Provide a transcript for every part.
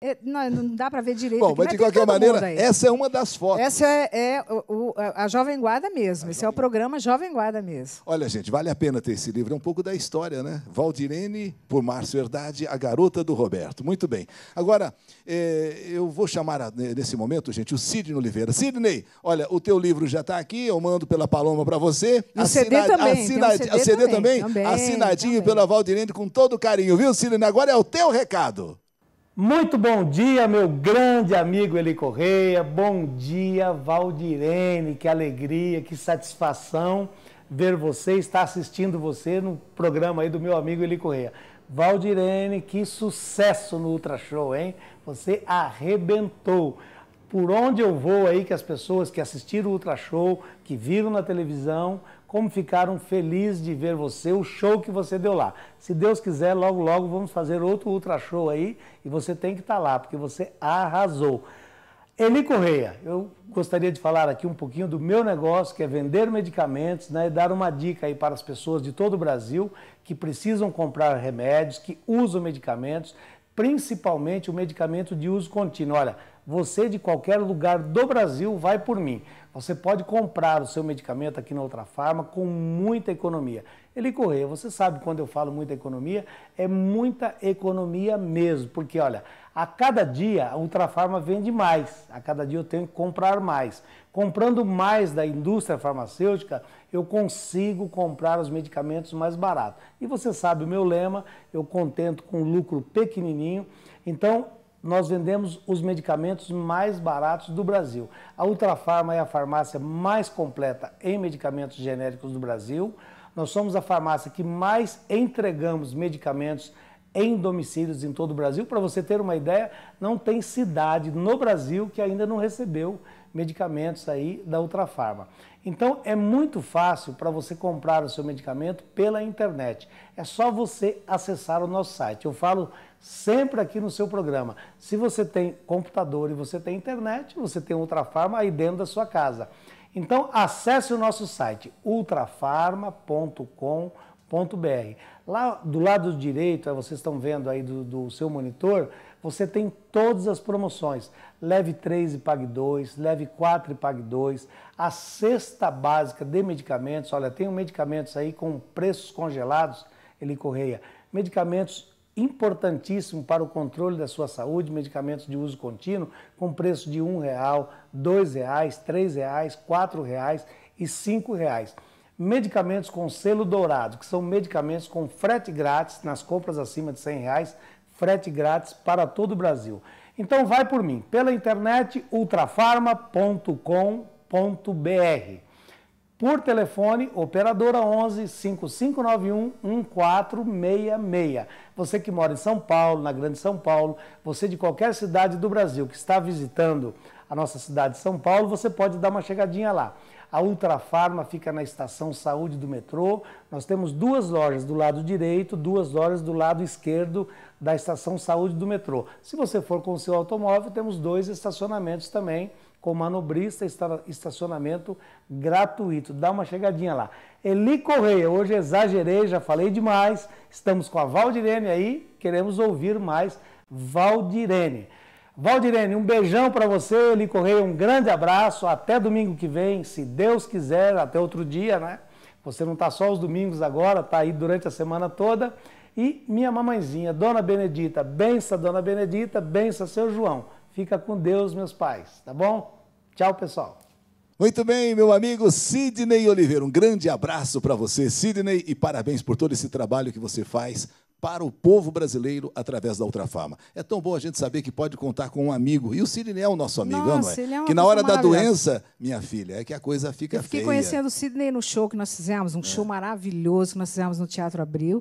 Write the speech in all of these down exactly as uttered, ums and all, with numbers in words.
É, não, não dá para ver direito. Bom, mas de qualquer maneira, essa é uma das fotos. Essa é, é o, o, a Jovem Guarda mesmo. A esse Jovem... é o programa Jovem Guarda mesmo. Olha, gente, vale a pena ter esse livro. É um pouco da história, né? Valdirene, por Márcio Herdade, a garota do Roberto. Muito bem. Agora, é, eu vou chamar, nesse momento, gente, o Sidney Oliveira. Sidney, olha, o teu livro já está aqui, eu mando pela Paloma para você. O C D também. Assinad... Um C D a C D também? também? Também, assinadinho também. pela Valdirene com todo carinho, viu, Sidney? Agora é o teu recado. Muito bom dia, meu grande amigo Eli Correia. Bom dia, Valdirene. Que alegria, que satisfação ver você, estar assistindo você no programa aí do meu amigo Eli Correia. Valdirene, que sucesso no Ultra Show, hein? Você arrebentou. Por onde eu vou aí, que as pessoas que assistiram o Ultra Show, que viram na televisão, como ficaram felizes de ver você, o show que você deu lá. Se Deus quiser, logo, logo vamos fazer outro Ultra Show aí e você tem que estar lá, porque você arrasou. Eli Correia, eu gostaria de falar aqui um pouquinho do meu negócio, que é vender medicamentos, né, e dar uma dica aí para as pessoas de todo o Brasil que precisam comprar remédios, que usam medicamentos, principalmente o medicamento de uso contínuo. Olha, você de qualquer lugar do Brasil vai por mim. Você pode comprar o seu medicamento aqui na Ultrafarma com muita economia. Eli Correia, você sabe quando eu falo muita economia, é muita economia mesmo, porque olha, a cada dia a Ultrafarma vende mais, a cada dia eu tenho que comprar mais. Comprando mais da indústria farmacêutica, eu consigo comprar os medicamentos mais baratos. E você sabe o meu lema, eu contento com lucro pequenininho, então nós vendemos os medicamentos mais baratos do Brasil. A Ultrafarma é a farmácia mais completa em medicamentos genéricos do Brasil. Nós somos a farmácia que mais entregamos medicamentos em domicílios em todo o Brasil. Para você ter uma ideia, não tem cidade no Brasil que ainda não recebeu medicamentos aí da Ultrafarma. Então é muito fácil para você comprar o seu medicamento pela internet. É só você acessar o nosso site. Eu falo sempre aqui no seu programa. Se você tem computador e você tem internet, você tem Ultrafarma aí dentro da sua casa. Então acesse o nosso site ultrafarma ponto com ponto br. Lá do lado direito, vocês estão vendo aí do, do seu monitor, você tem todas as promoções. Leve três e pague dois, leve quatro e pague dois. A cesta básica de medicamentos, olha, tem medicamentos aí com preços congelados, Eli Correia. Medicamentos importantíssimos para o controle da sua saúde, medicamentos de uso contínuo, com preço de um real, dois reais, três reais, quatro reais e cinco reais. Medicamentos com selo dourado, que são medicamentos com frete grátis nas compras acima de cem reais, frete grátis para todo o Brasil. Então vai por mim, pela internet ultrafarma ponto com ponto br. Por telefone, operadora onze, cinco cinco nove um, um quatro seis seis. Você que mora em São Paulo, na Grande São Paulo, você de qualquer cidade do Brasil que está visitando a nossa cidade de São Paulo, você pode dar uma chegadinha lá. A Ultrafarma fica na Estação Saúde do metrô. Nós temos duas lojas do lado direito, duas lojas do lado esquerdo da Estação Saúde do metrô. Se você for com o seu automóvel, temos dois estacionamentos também, com manobrista, estacionamento gratuito. Dá uma chegadinha lá. Eli Correia, hoje exagerei, já falei demais. Estamos com a Valdirene aí, queremos ouvir mais Valdirene. Valdirene, um beijão para você, Eli Correia, um grande abraço, até domingo que vem, se Deus quiser, até outro dia, né? Você não está só os domingos agora, está aí durante a semana toda. E minha mamãezinha, Dona Benedita, bença Dona Benedita, bença seu João. Fica com Deus, meus pais, tá bom? Tchau, pessoal. Muito bem, meu amigo Sidney Oliveira, um grande abraço para você, Sidney, e parabéns por todo esse trabalho que você faz para o povo brasileiro através da Ultrafarma. É tão bom a gente saber que pode contar com um amigo. E o Sidney é o nosso amigo, Nossa, não é? Ele é uma que na hora da maravilhosa. doença, minha filha, é que a coisa fica feia. Eu fiquei feia. conhecendo o Sidney no show que nós fizemos, um é. show maravilhoso que nós fizemos no Teatro Abril,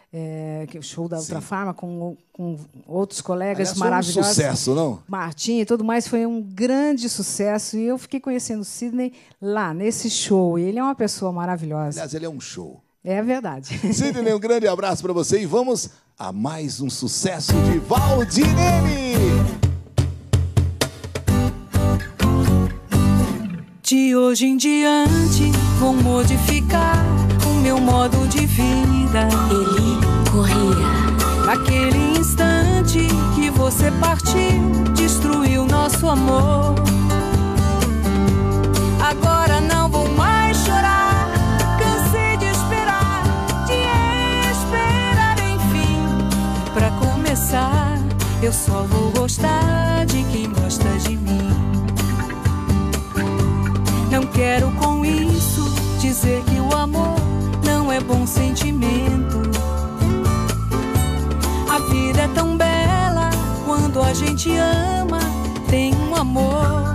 é, que é o show da Ultrafarma, com, com outros colegas Aliás, maravilhosos. Foi um sucesso, não? Martim e tudo mais, foi um grande sucesso. E eu fiquei conhecendo o Sidney lá, nesse show. E ele é uma pessoa maravilhosa. Aliás, ele é um show. É verdade. Sidney, um grande abraço para você e vamos a mais um sucesso de Valdirene. De hoje em diante vou modificar o meu modo de vida. Eli Correia. Naquele instante que você partiu, nosso amor. Agora não vou mais chorar, cansei de esperar, de esperar enfim. Pra começar, eu só vou gostar de quem gosta de mim. Não quero com isso dizer que o amor não é bom sentimento. A vida é tão bela quando a gente ama, tem um amor.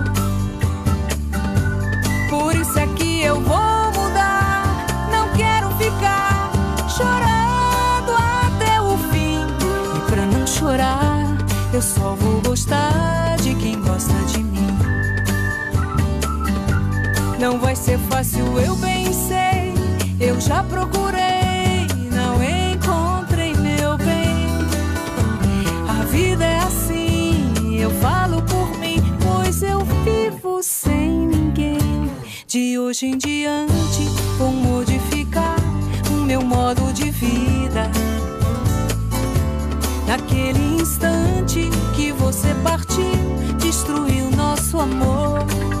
Por isso é que eu vou mudar, não quero ficar chorando até o fim. E pra não chorar, eu só vou gostar de quem gosta de mim. Não vai ser fácil, eu bem sei, eu já procurei, não encontrei meu bem. A vida é assim, eu falo por mim, pois eu vivo sem ninguém. De hoje em diante vou modificar o meu modo de vida. Naquele instante que você partiu, destruiu nosso amor.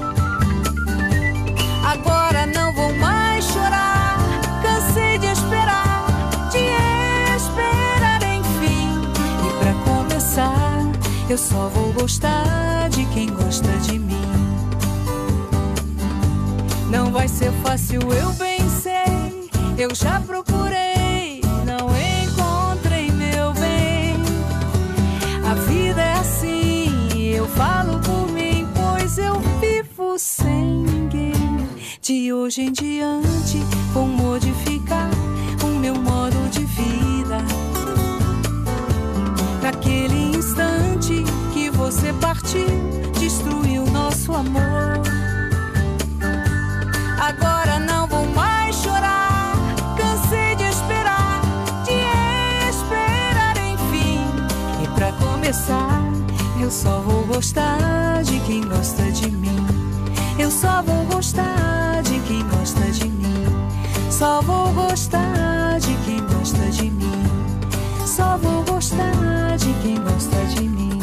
Agora não vou mais chorar, cansei de esperar, de esperar enfim. E pra começar, eu só vou gostar de quem gosta de mim. Não vai ser fácil, eu bem sei, eu já procurei, não encontrei meu bem. A vida é assim, eu falo por mim, pois eu vivo sem ninguém. De hoje em diante vou modificar o meu modo de vida. Naquele instante que você partiu, destruiu nosso amor. Agora não vou mais chorar, cansei de esperar, de esperar enfim. E pra começar, eu só vou gostar de quem gosta de mim. Eu só vou gostar de quem gosta de mim. Só vou gostar de quem gosta de mim. Só vou gostar de quem gosta de mim.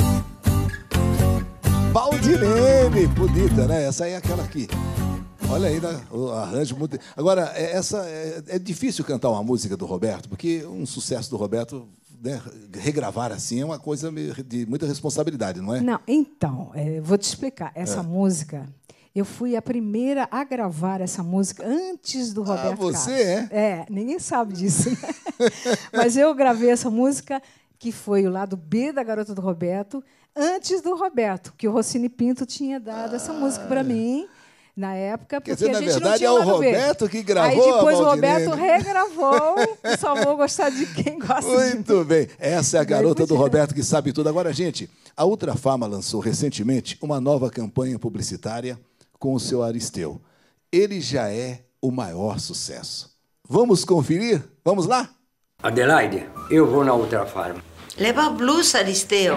Valdirene, bonita, né? Essa aí é aquela aqui. Olha aí, né? O arranjo muito... Agora, essa é, é difícil cantar uma música do Roberto, porque um sucesso do Roberto, né, regravar assim é uma coisa de muita responsabilidade, não é? Não, então, é, vou te explicar. Essa é. música... Eu fui a primeira a gravar essa música antes do Roberto Carlos. Ah, você Carlos. é? É, ninguém sabe disso. Né? Mas eu gravei essa música, que foi o lado B da Garota do Roberto, antes do Roberto, que o Rossini Pinto tinha dado ah, essa música para mim, na época, porque quer dizer, a gente na verdade, não tinha é o Roberto B. que gravou. Aí depois a o Roberto regravou, e só vou gostar de quem gosta Muito de Muito bem. Essa é a garota do Roberto que sabe tudo. Agora, gente, a Ultra Pharma lançou recentemente uma nova campanha publicitária com o seu Aristeu. Ele já é o maior sucesso. Vamos conferir? Vamos lá? Adelaide, eu vou na Ultra Pharma. Leva a blusa, Aristeu.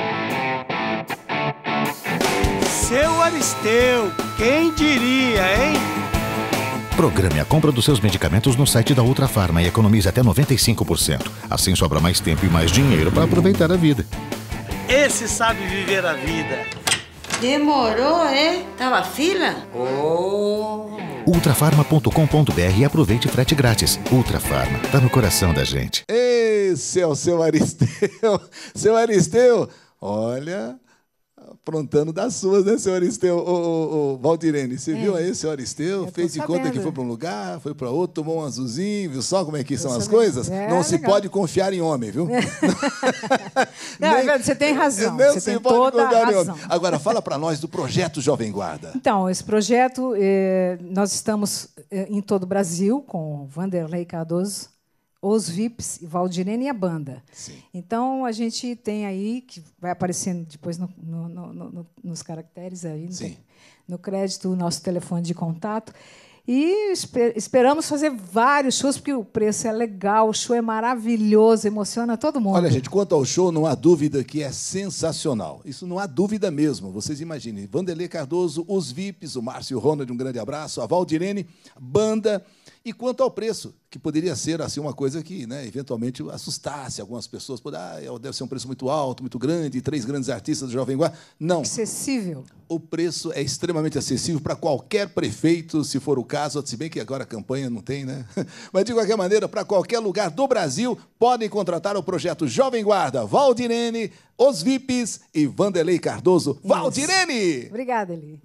Seu Aristeu, quem diria, hein? Programe a compra dos seus medicamentos no site da Ultra Pharma e economize até noventa e cinco por cento. Assim sobra mais tempo e mais dinheiro para aproveitar a vida. Esse sabe viver a vida. Demorou, é? Tava fila? Oh. ultrafarma ponto com ponto br e aproveite frete grátis. Ultra Pharma, tá no coração da gente. Esse é o seu Aristeu. Seu Aristeu, olha, aprontando das suas, né, seu Aristeu? Ô, ô, ô, Valdirene, você é. viu aí, seu Aristeu? Fez de sabendo. conta que foi para um lugar, foi para outro, tomou um azulzinho, viu só como é que são as coisas? É, Não legal. se pode confiar em homem, viu? Não, nem, você tem razão. Nem você se tem pode toda confiar a em razão. homem. Agora, fala para nós do projeto Jovem Guarda. Então, esse projeto, eh, nós estamos eh, em todo o Brasil com Vanderlei Cardoso, os V I Ps, Valdirene e a banda. Sim. Então, a gente tem aí, que vai aparecendo depois no, no, no, no, nos caracteres, aí, no, no crédito, o nosso telefone de contato. E esper, esperamos fazer vários shows, porque o preço é legal, o show é maravilhoso, emociona todo mundo. Olha, gente, quanto ao show, não há dúvida que é sensacional. Isso não há dúvida mesmo. Vocês imaginem, Vanderlei Cardoso, os V I Ps, o Márcio Ronald, um grande abraço, a Valdirene, banda... E quanto ao preço, que poderia ser assim uma coisa que, né, eventualmente assustasse algumas pessoas, por, ah, deve ser um preço muito alto, muito grande, três grandes artistas do Jovem Guarda. Não. Acessível. O preço é extremamente acessível para qualquer prefeito, se for o caso, se bem que agora a campanha não tem, né? Mas, de qualquer maneira, para qualquer lugar do Brasil, podem contratar o projeto Jovem Guarda, Valdirene, Os V I Ps e Vanderlei Cardoso. Isso. Valdirene! Obrigada, Eli.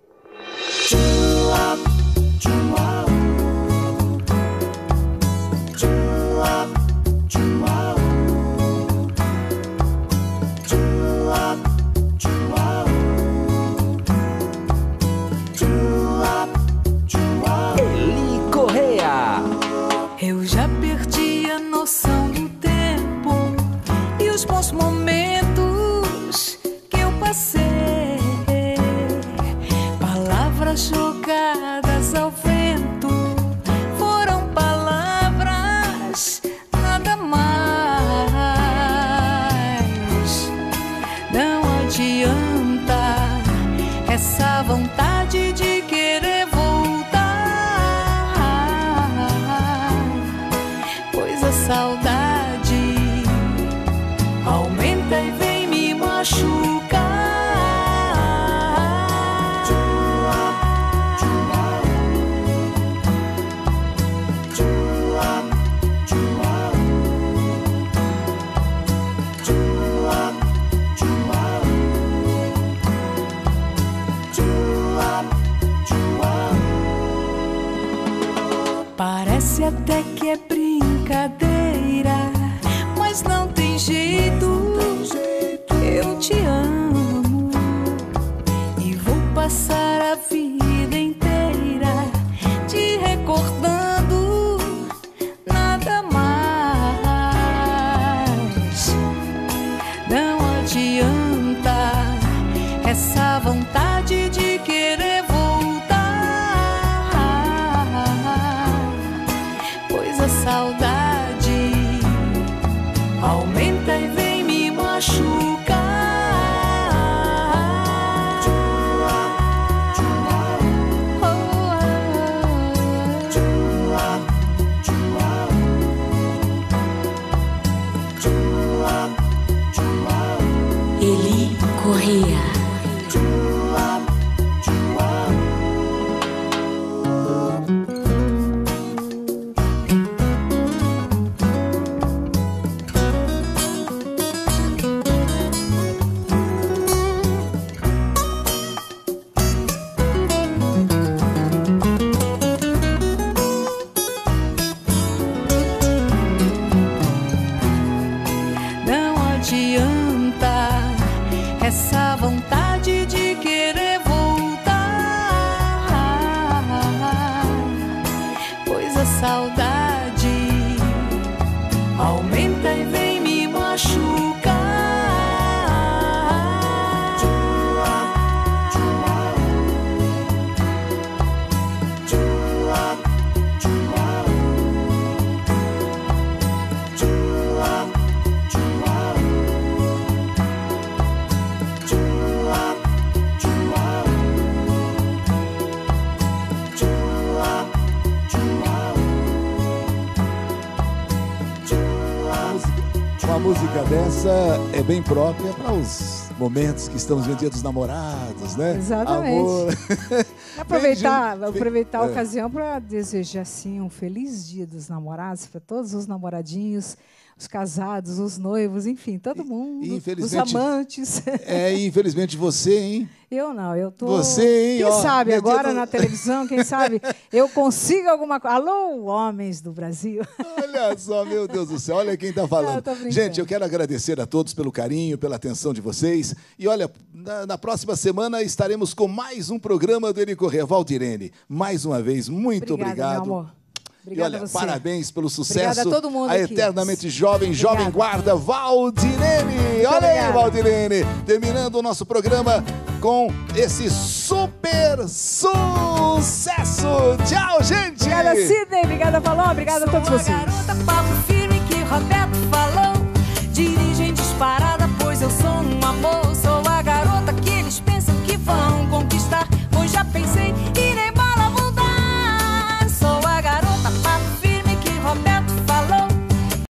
Eli Correia. Eu já perdi a noção do tempo e os bons momentos que eu passei. Palavras jogadas ao vento foram palavras, nada mais. Não adianta essa vontade de querer voltar, pois a saudade aumenta e vem me machucar. Parece até que é brincadeira, mas não tem jeito, eu te amo e vou passar a vida inteira te recordando, nada mais. Não adianta essa vontade de querer a saudade aumenta e vem me machucar. Eli Correia. Essa vontade de querer voltar, pois a saudade aumenta e vem me machucar. Uma música dessa é bem própria para os momentos que estamos vendo, Dia dos Namorados, né? Exatamente. Amor. Aproveitar, Beijo. aproveitar a É. ocasião para desejar assim, um feliz Dia dos Namorados para todos os namoradinhos, os casados, os noivos, enfim, todo mundo, os infelizmente- amantes. É, infelizmente você, hein? Eu não, eu tô... Você, hein? Quem Ó, sabe meu agora dia do- na televisão, quem sabe eu consigo alguma coisa. Alô, homens do Brasil. Olha só, meu Deus do céu, olha quem está falando. Não, eu tô brincando. Gente, eu quero agradecer a todos pelo carinho, pela atenção de vocês. E olha, na, na próxima semana estaremos com mais um programa do Eli Correia. Valdirene, mais uma vez, muito Obrigada, obrigado. meu amor. E Obrigada olha, a você. parabéns pelo sucesso. Obrigada a todo mundo A aqui. eternamente jovem, Obrigada. jovem guarda, Valdirene. Olha aí, obrigada. Valdirene. Terminando o nosso programa com esse super sucesso. Tchau, gente. Obrigada, Sidney. Obrigada, Paloma. Obrigada a todos Sou a vocês. garota papo firme que Roberto falou.